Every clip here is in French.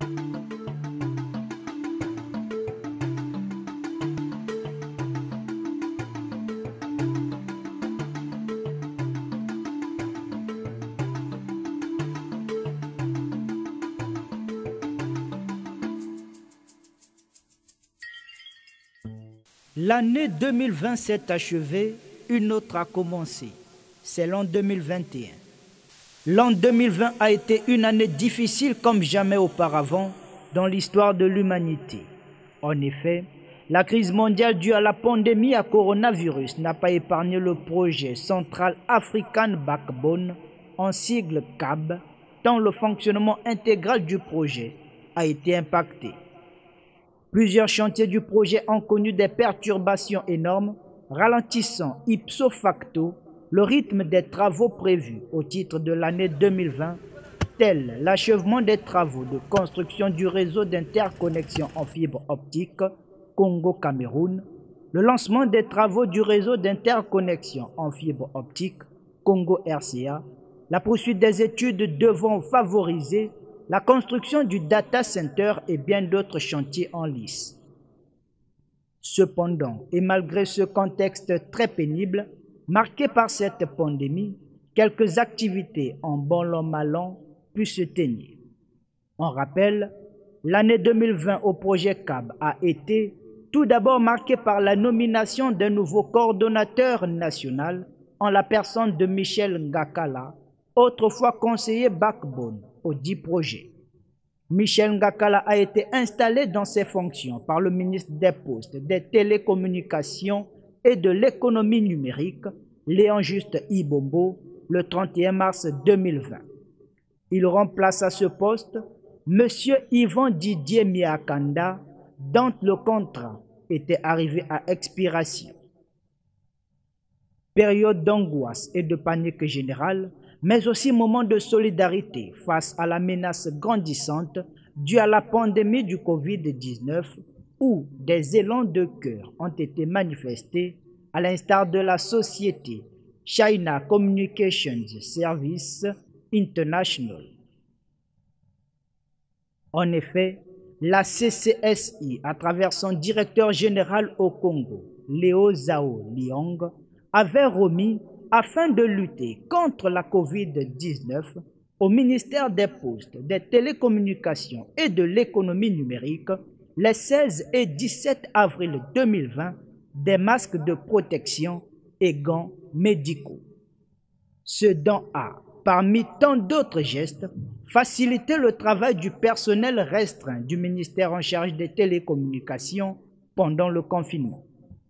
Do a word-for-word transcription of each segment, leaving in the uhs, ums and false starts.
L'année deux mille vingt s'est achevée, une autre a commencé. C'est l'an deux mille vingt et un. L'an deux mille vingt a été une année difficile comme jamais auparavant dans l'histoire de l'humanité. En effet, la crise mondiale due à la pandémie à coronavirus n'a pas épargné le projet Central African Backbone, en sigle C A B, tant le fonctionnement intégral du projet a été impacté. Plusieurs chantiers du projet ont connu des perturbations énormes, ralentissant ipso facto le rythme des travaux prévus au titre de l'année deux mille vingt, tels l'achèvement des travaux de construction du réseau d'interconnexion en fibre optique Congo-Cameroun, le lancement des travaux du réseau d'interconnexion en fibre optique Congo-R C A, la poursuite des études devant favoriser la construction du data center et bien d'autres chantiers en lice. Cependant, et malgré ce contexte très pénible, marqué par cette pandémie, quelques activités en bon long mal long pu se tenir. En rappel, l'année deux mille vingt au projet C A B a été tout d'abord marquée par la nomination d'un nouveau coordonnateur national en la personne de Michel Ngakala, autrefois conseiller Backbone au dit projet. Michel Ngakala a été installé dans ses fonctions par le ministre des Postes, des Télécommunications et de l'Économie numérique, Léon Juste Ibombo, le trente et un mars deux mille vingt. Il remplace à ce poste M. Yvan Didier Miakanda, dont le contrat était arrivé à expiration. Période d'angoisse et de panique générale, mais aussi moment de solidarité face à la menace grandissante due à la pandémie du Covid dix-neuf, où des élans de cœur ont été manifestés à l'instar de la société China Communications Service International. En effet, la C C S I, à travers son directeur général au Congo, Léo Zhao Liang, avait remis, afin de lutter contre la Covid dix-neuf, au ministère des Postes, des Télécommunications et de l'Économie numérique, les seize et dix-sept avril deux mille vingt, des masques de protection et gants médicaux. Ce dont a, parmi tant d'autres gestes, facilité le travail du personnel restreint du ministère en charge des télécommunications pendant le confinement.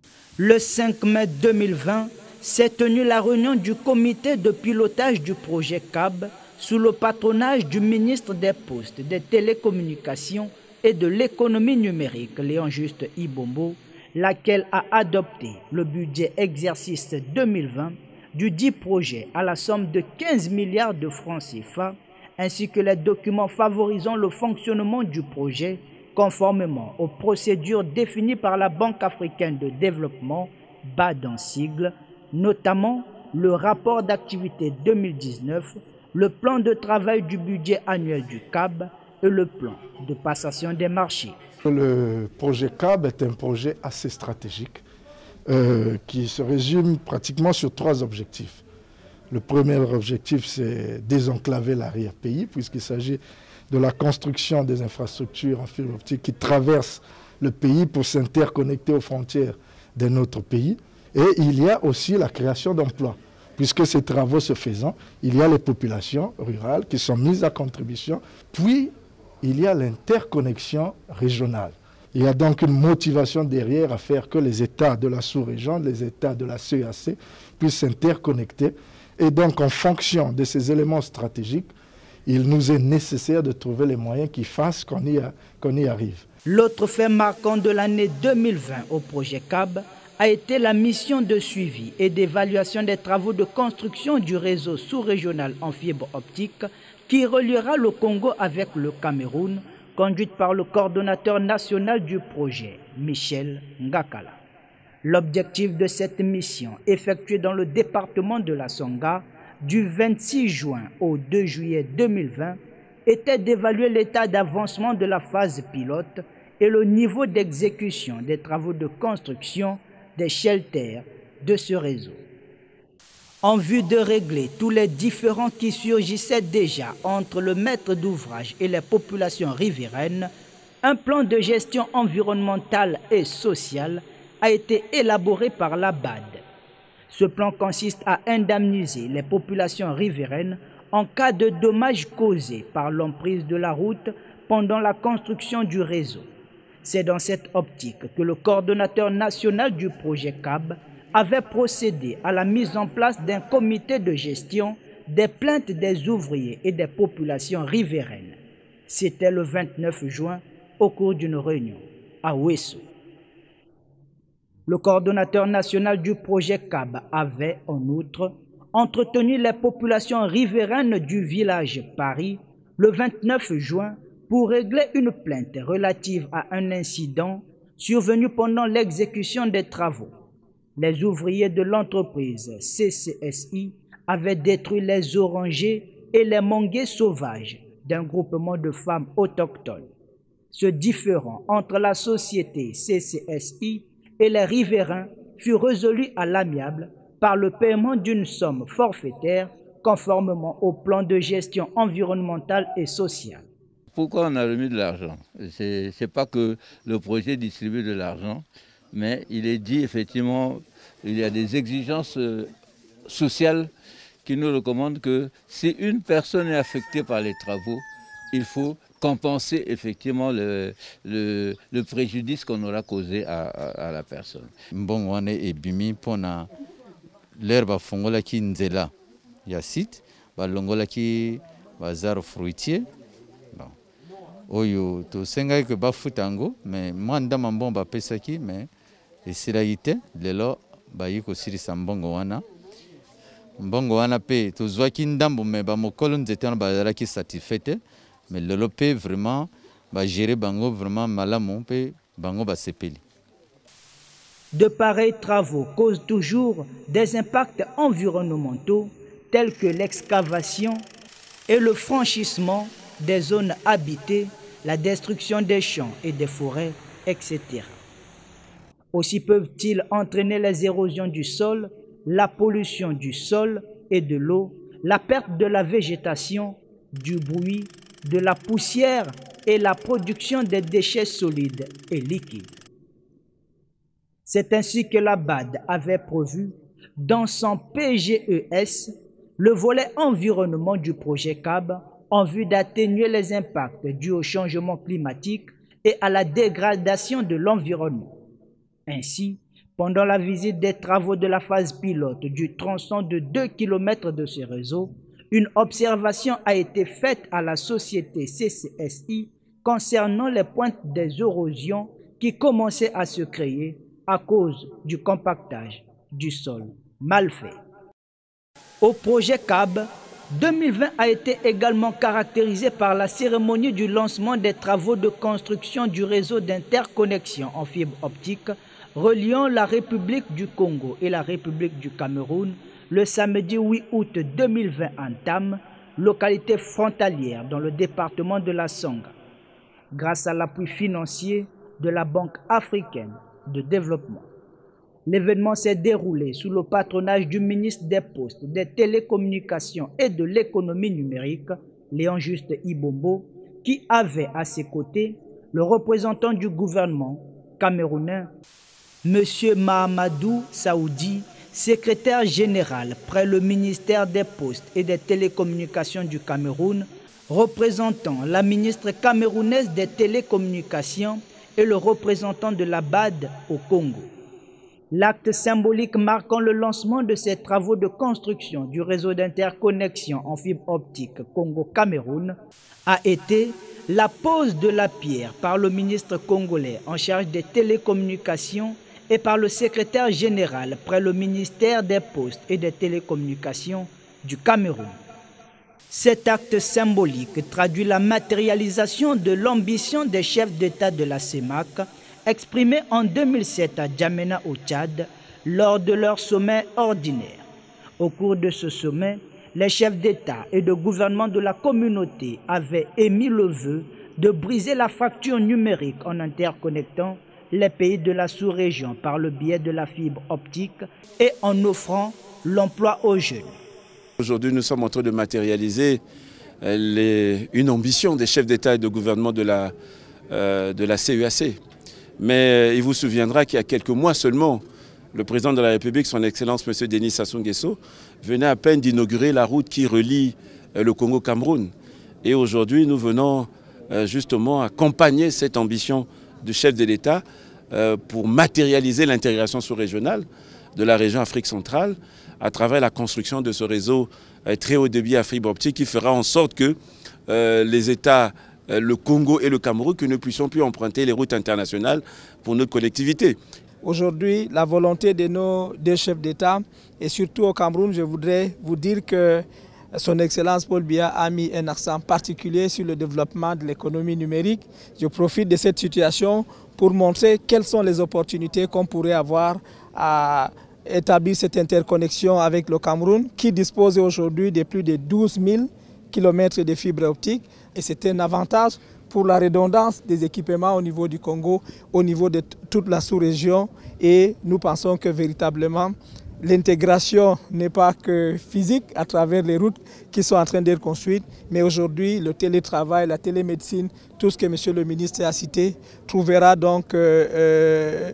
Le cinq mai deux mille vingt, s'est tenue la réunion du comité de pilotage du projet C A B sous le patronage du ministre des Postes, des Télécommunications et de l'Économie numérique, Léon Juste Ibombo, laquelle a adopté le budget exercice deux mille vingt du dit projet à la somme de quinze milliards de francs C F A, ainsi que les documents favorisant le fonctionnement du projet conformément aux procédures définies par la Banque africaine de développement, B A D en sigle, notamment le rapport d'activité deux mille dix-neuf, le plan de travail du budget annuel du C A B et le plan de passation des marchés. Le projet C A B est un projet assez stratégique euh, qui se résume pratiquement sur trois objectifs. Le premier objectif, c'est désenclaver l'arrière-pays, puisqu'il s'agit de la construction des infrastructures en fibre optique qui traversent le pays pour s'interconnecter aux frontières de notre pays. Et il y a aussi la création d'emplois, puisque ces travaux se faisant, il y a les populations rurales qui sont mises à contribution, puis il y a l'interconnexion régionale. Il y a donc une motivation derrière à faire que les États de la sous-région, les États de la C E A C puissent s'interconnecter. Et donc en fonction de ces éléments stratégiques, il nous est nécessaire de trouver les moyens qui fassent qu'on y, qu'on y arrive. L'autre fait marquant de l'année deux mille vingt au projet C A B a été la mission de suivi et d'évaluation des travaux de construction du réseau sous-régional en fibre optique qui reliera le Congo avec le Cameroun, conduite par le coordonnateur national du projet, Michel Ngakala. L'objectif de cette mission, effectuée dans le département de la Songa, du vingt-six juin au deux juillet deux mille vingt, était d'évaluer l'état d'avancement de la phase pilote et le niveau d'exécution des travaux de construction des shelters de ce réseau. En vue de régler tous les différends qui surgissaient déjà entre le maître d'ouvrage et les populations riveraines, un plan de gestion environnementale et sociale a été élaboré par la B A D. Ce plan consiste à indemniser les populations riveraines en cas de dommages causés par l'emprise de la route pendant la construction du réseau. C'est dans cette optique que le coordonnateur national du projet C A B avait procédé à la mise en place d'un comité de gestion des plaintes des ouvriers et des populations riveraines. C'était le vingt-neuf juin au cours d'une réunion à Ouesso. Le coordonnateur national du projet C A B avait, en outre, entretenu les populations riveraines du village Paris le vingt-neuf juin pour régler une plainte relative à un incident survenu pendant l'exécution des travaux. Les ouvriers de l'entreprise C C S I avaient détruit les orangers et les manguiers sauvages d'un groupement de femmes autochtones. Ce différend entre la société C C S I et les riverains fut résolu à l'amiable par le paiement d'une somme forfaitaire conformément au plan de gestion environnementale et sociale. Pourquoi on a remis de l'argent? Ce n'est pas que le projet distribue de l'argent, mais il est dit effectivement il y a des exigences sociales qui nous recommandent que si une personne est affectée par les travaux, il faut compenser effectivement le, le, le préjudice qu'on aura causé à, à, à la personne. Bon, on est bimi pour l'herbe fongola qui nzela ya site, ba longola qui bazar fruitier. Bon, oyo to senga que ba futango, mais moi ndama bon ba pesaki, mais et siraite lelo ba yiko siri sambongo wana. Mbongo wana pe to zwaki ndambo mais ba mokolo nzete na bazara ki satisfaite. Mais le lopé vraiment va gérer bango vraiment malamon pe bango ba sepeli. De pareils travaux causent toujours des impacts environnementaux tels que l'excavation et le franchissement des zones habitées, la destruction des champs et des forêts, et cetera. Aussi peuvent-ils entraîner les érosions du sol, la pollution du sol et de l'eau, la perte de la végétation, du bruit, de la poussière et la production des déchets solides et liquides. C'est ainsi que la B A D avait prévu, dans son P G E S, le volet environnement du projet C A B en vue d'atténuer les impacts dus au changement climatique et à la dégradation de l'environnement. Ainsi, pendant la visite des travaux de la phase pilote du tronçon de deux kilomètres de ce réseau, une observation a été faite à la société C C S I concernant les pointes des érosions qui commençaient à se créer à cause du compactage du sol mal fait. Au projet C A B, deux mille vingt a été également caractérisé par la cérémonie du lancement des travaux de construction du réseau d'interconnexion en fibre optique reliant la République du Congo et la République du Cameroun le samedi huit août deux mille vingt en Tam, localité frontalière dans le département de la Songa, grâce à l'appui financier de la Banque africaine de développement. L'événement s'est déroulé sous le patronage du ministre des Postes, des Télécommunications et de l'Économie numérique, Léon Juste Ibombo, qui avait à ses côtés le représentant du gouvernement camerounais, M. Mahamadou Saoudi, secrétaire général près le ministère des Postes et des Télécommunications du Cameroun, représentant la ministre camerounaise des Télécommunications et le représentant de la B A D au Congo. L'acte symbolique marquant le lancement de ces travaux de construction du réseau d'interconnexion en fibre optique Congo-Cameroun a été la pose de la pierre par le ministre congolais en charge des télécommunications et par le secrétaire général près le ministère des Postes et des Télécommunications du Cameroun. Cet acte symbolique traduit la matérialisation de l'ambition des chefs d'État de la C E M A C exprimée en deux mille sept à Djamena au Tchad lors de leur sommet ordinaire. Au cours de ce sommet, les chefs d'État et de gouvernement de la communauté avaient émis le vœu de briser la fracture numérique en interconnectant les pays de la sous-région par le biais de la fibre optique et en offrant l'emploi aux jeunes. Aujourd'hui, nous sommes en train de matérialiser les, une ambition des chefs d'État et de gouvernement de la, euh, de la C E A C. Mais il vous souviendra qu'il y a quelques mois seulement, le président de la République, son Excellence M. Denis Sassou Nguesso, venait à peine d'inaugurer la route qui relie le Congo-Cameroun. Et aujourd'hui, nous venons justement accompagner cette ambition du chef de l'État pour matérialiser l'intégration sous-régionale de la région Afrique centrale à travers la construction de ce réseau très haut débit à fibre optique qui fera en sorte que les États, le Congo et le Cameroun, que nous puissions plus emprunter les routes internationales pour notre collectivité. Aujourd'hui, la volonté de nos deux chefs d'État et surtout au Cameroun, je voudrais vous dire que son Excellence Paul Biya a mis un accent particulier sur le développement de l'économie numérique. Je profite de cette situation pour montrer quelles sont les opportunités qu'on pourrait avoir à établir cette interconnexion avec le Cameroun, qui dispose aujourd'hui de plus de douze mille kilomètres de fibres optiques. Et c'est un avantage pour la redondance des équipements au niveau du Congo, au niveau de toute la sous-région. Et nous pensons que véritablement, l'intégration n'est pas que physique à travers les routes qui sont en train d'être construites, mais aujourd'hui, le télétravail, la télémédecine, tout ce que M. le ministre a cité, trouvera donc euh, euh,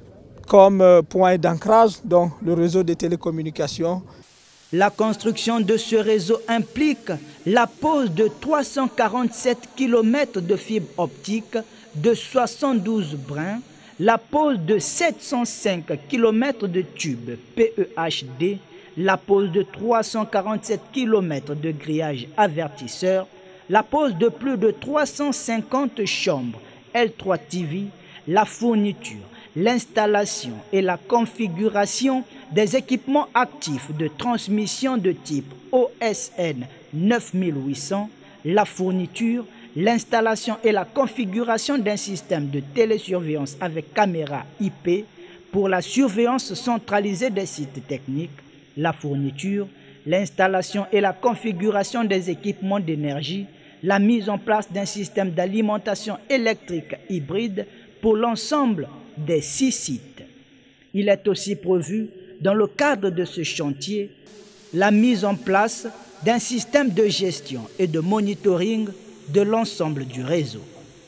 comme point d'ancrage dans le réseau de télécommunications. La construction de ce réseau implique la pose de trois cent quarante-sept kilomètres de fibres optiques de soixante-douze brins, la pose de sept cent cinq kilomètres de tubes P E H D, la pose de trois cent quarante-sept kilomètres de grillage avertisseur, la pose de plus de trois cent cinquante chambres L trois T V, la fourniture, l'installation et la configuration des équipements actifs de transmission de type O S N neuf mille huit cents, la fourniture, l'installation et la configuration d'un système de télésurveillance avec caméra I P pour la surveillance centralisée des sites techniques, la fourniture, l'installation et la configuration des équipements d'énergie, la mise en place d'un système d'alimentation électrique hybride pour l'ensemble des six sites. Il est aussi prévu, dans le cadre de ce chantier, la mise en place d'un système de gestion et de monitoring de l'ensemble du réseau.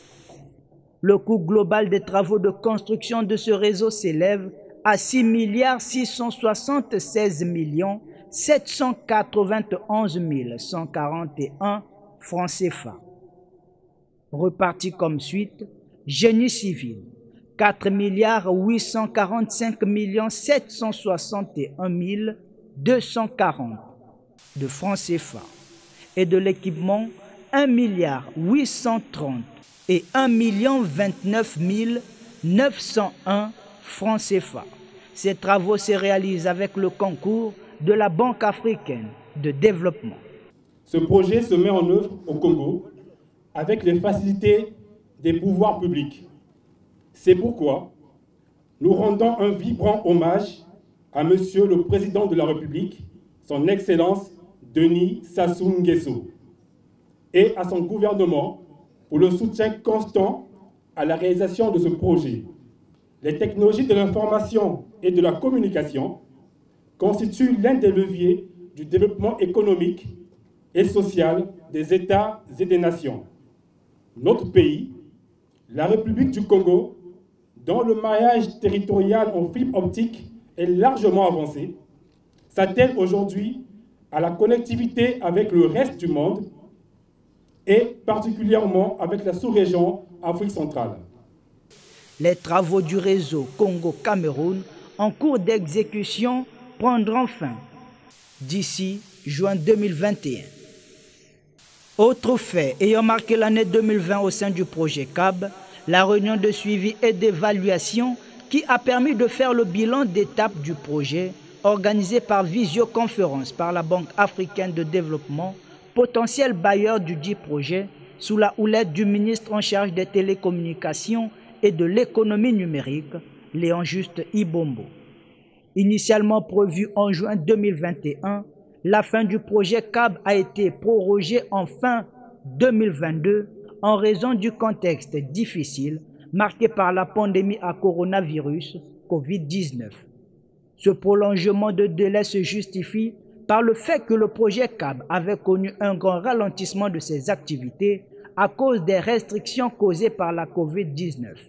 Le coût global des travaux de construction de ce réseau s'élève à six milliards six cent soixante-seize millions sept cent quatre-vingt-onze mille cent quarante et un francs C F A. Reparti comme suite: génie civil, quatre milliards huit cent quarante-cinq millions sept cent soixante et un mille deux cent quarante de francs C F A et de l'équipement un milliard huit cent trente et un million vingt-neuf mille neuf cent un francs C F A. Ces travaux se réalisent avec le concours de la Banque africaine de développement. Ce projet se met en œuvre au Congo avec les facilités des pouvoirs publics. C'est pourquoi nous rendons un vibrant hommage à Monsieur le Président de la République, son Excellence Denis Sassou Nguesso, et à son gouvernement pour le soutien constant à la réalisation de ce projet. Les technologies de l'information et de la communication constituent l'un des leviers du développement économique et social des États et des nations. Notre pays, la République du Congo, dont le maillage territorial en fibre optique est largement avancé, s'attelle aujourd'hui à la connectivité avec le reste du monde et particulièrement avec la sous-région Afrique centrale. Les travaux du réseau Congo-Cameroun en cours d'exécution prendront fin d'ici juin deux mille vingt et un. Autre fait ayant marqué l'année deux mille vingt au sein du projet C A B, la réunion de suivi et d'évaluation qui a permis de faire le bilan d'étape du projet organisé par visioconférence par la Banque africaine de développement, potentiel bailleur du dit projet, sous la houlette du ministre en charge des télécommunications et de l'économie numérique, Léon Juste Ibombo. Initialement prévu en juin deux mille vingt et un, La fin du projet C A B a été prorogée en fin deux mille vingt-deux en raison du contexte difficile marqué par la pandémie à coronavirus COVID dix-neuf. Ce prolongement de délai se justifie par le fait que le projet C A B avait connu un grand ralentissement de ses activités à cause des restrictions causées par la COVID dix-neuf.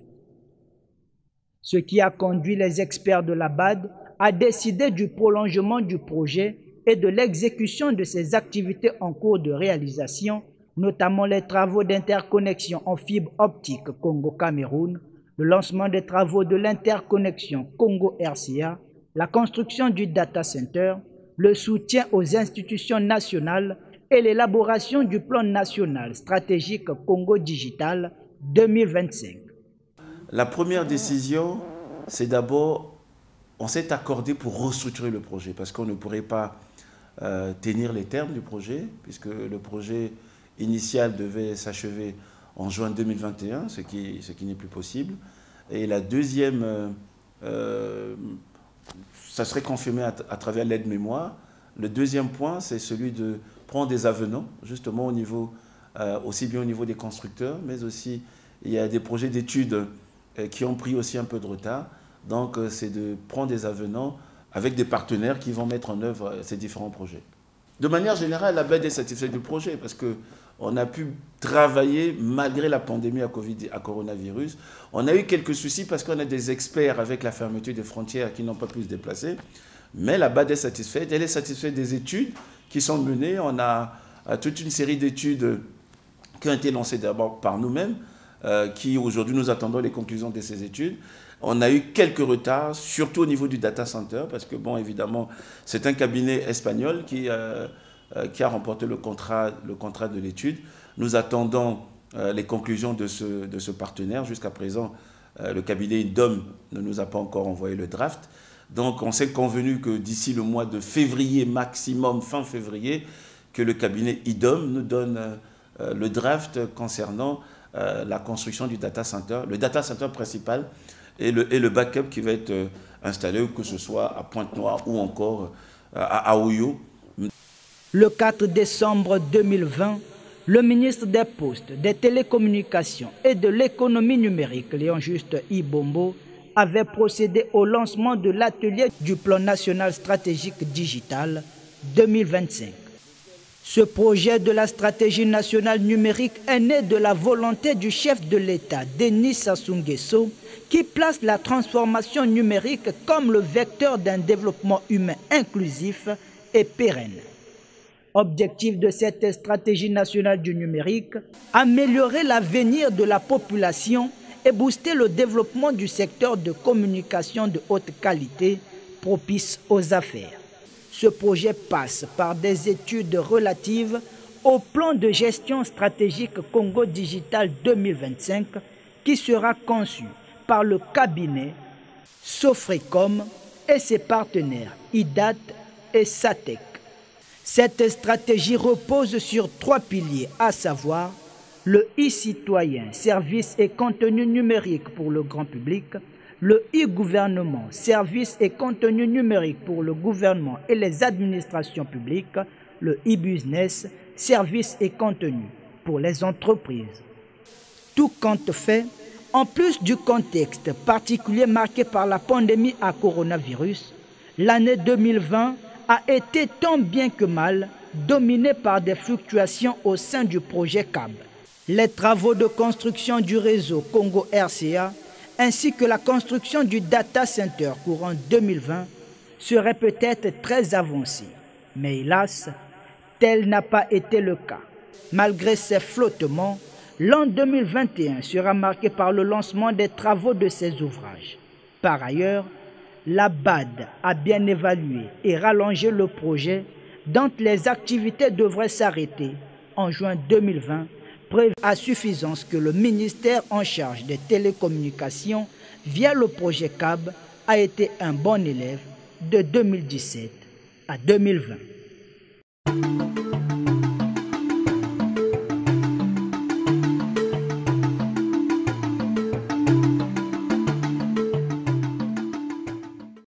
Ce qui a conduit les experts de la B A D à décider du prolongement du projet et de l'exécution de ses activités en cours de réalisation, notamment les travaux d'interconnexion en fibre optique Congo-Cameroun, le lancement des travaux de l'interconnexion Congo-R C A, la construction du data center, le soutien aux institutions nationales et l'élaboration du plan national stratégique Congo Digital deux mille vingt-cinq. La première décision, c'est d'abord, on s'est accordé pour restructurer le projet parce qu'on ne pourrait pas euh, tenir les termes du projet puisque le projet initial devait s'achever en juin deux mille vingt et un, ce qui, ce qui n'est plus possible. Et la deuxième, euh, ça serait confirmé à, à travers l'aide-mémoire. Le deuxième point, c'est celui de prendre des avenants, justement au niveau, euh, aussi bien au niveau des constructeurs, mais aussi il y a des projets d'études euh, qui ont pris aussi un peu de retard. Donc euh, c'est de prendre des avenants avec des partenaires qui vont mettre en œuvre euh, ces différents projets. De manière générale, la B A D est satisfaite du projet parce qu'on a pu travailler malgré la pandémie à, COVID, à coronavirus. On a eu quelques soucis parce qu'on a des experts avec la fermeture des frontières qui n'ont pas pu se déplacer. Mais la B A D est satisfaite. Elle est satisfaite des études qui sont menées. On a toute une série d'études qui ont été lancées d'abord par nous-mêmes, euh, qui aujourd'hui nous attendons les conclusions de ces études. On a eu quelques retards, surtout au niveau du data center, parce que, bon, évidemment, c'est un cabinet espagnol qui, euh, euh, qui a remporté le contrat, le contrat de l'étude. Nous attendons euh, les conclusions de ce, de ce partenaire. Jusqu'à présent, euh, le cabinet IDOM ne nous a pas encore envoyé le draft. Donc, on s'est convenu que d'ici le mois de février, maximum fin février, que le cabinet IDOM nous donne euh, le draft concernant euh, la construction du data center, le data center principal, Et le, et le backup qui va être euh, installé, que ce soit à Pointe-Noire ou encore euh, à Aoyo. Le quatre décembre deux mille vingt, le ministre des Postes, des Télécommunications et de l'Économie numérique, Léon-Juste Ibombo, avait procédé au lancement de l'atelier du Plan national stratégique digital deux mille vingt-cinq. Ce projet de la stratégie nationale numérique est né de la volonté du chef de l'État, Denis Sassou Nguesso, qui place la transformation numérique comme le vecteur d'un développement humain inclusif et pérenne. Objectif de cette stratégie nationale du numérique, améliorer l'avenir de la population et booster le développement du secteur de communication de haute qualité propice aux affaires. Ce projet passe par des études relatives au plan de gestion stratégique Congo Digital deux mille vingt-cinq qui sera conçu par le cabinet Sofrecom et ses partenaires I D A T et SATEC. Cette stratégie repose sur trois piliers, à savoir le e-citoyen, services et contenu numérique pour le grand public, le e-gouvernement, services et contenu numérique pour le gouvernement et les administrations publiques, le e-business, services et contenu pour les entreprises. Tout compte fait, en plus du contexte particulier marqué par la pandémie à coronavirus, l'année deux mille vingt a été tant bien que mal dominée par des fluctuations au sein du projet C A B. Les travaux de construction du réseau Congo-R C A ainsi que la construction du data center courant deux mille vingt seraient peut-être très avancés. Mais hélas, tel n'a pas été le cas. Malgré ces flottements, l'an deux mille vingt et un sera marqué par le lancement des travaux de ces ouvrages. Par ailleurs, la B A D a bien évalué et rallongé le projet dont les activités devraient s'arrêter en juin deux mille vingt, preuve à suffisance que le ministère en charge des télécommunications, via le projet C A B, a été un bon élève de deux mille dix-sept à deux mille vingt.